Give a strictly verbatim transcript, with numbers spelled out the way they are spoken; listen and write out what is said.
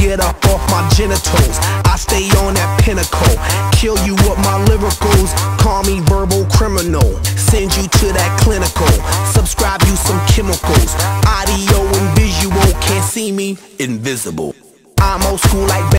get up off my genitals. I stay on that pinnacle, kill you with my lyricals. Call me verbal criminal, send you to that clinical. Subscribe you some chemicals, audio and visual. Can't see me, invisible. I'm old school like